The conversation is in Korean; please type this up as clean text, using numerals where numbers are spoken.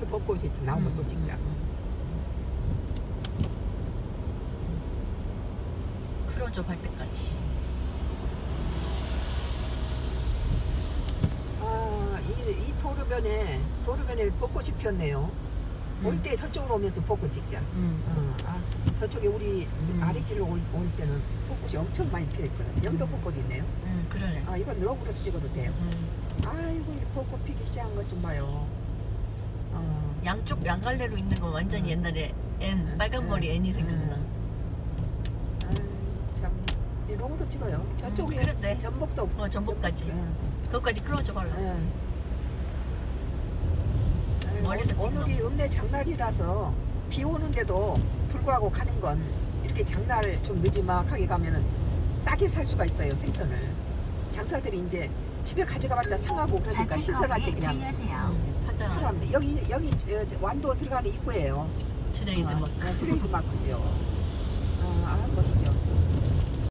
저 벚꽃이 나오면 또 찍자. 클로즈업 할 때까지. 이 도로변에 벚꽃이 피었네요. 올 때 저쪽으로 오면서 벚꽃 찍자. 저쪽에 우리 아랫길로 올 때는 벚꽃이 엄청 많이 피어있거든. 여기도 벚꽃이 있네요. 그러네. 이건 럭으로서 찍어도 돼요. 아이고, 이 벚꽃 피기 시작한 것 좀 봐요. 양쪽 양갈래로 있는 건 완전히 옛날에 빨간 머리 애니 생각나. 참, 이 럭으로 찍어요. 저쪽에 그래. 전복도 전복까지. 그것까지 클로즈업 하려고. 멀리서 찍는 오늘이 읍내 장날이라서 비 오는데도 불구하고 가는 건 이렇게 장날 좀 늦지막하게 가면은 싸게 살 수가 있어요. 생선을. 장사들이 이제 집에 가져가봤자 상하고 그러니까 시설할 때 그냥 파자. 여기 완도 들어가는 입구예요. 트레이드 마크. 트레이드 마크죠.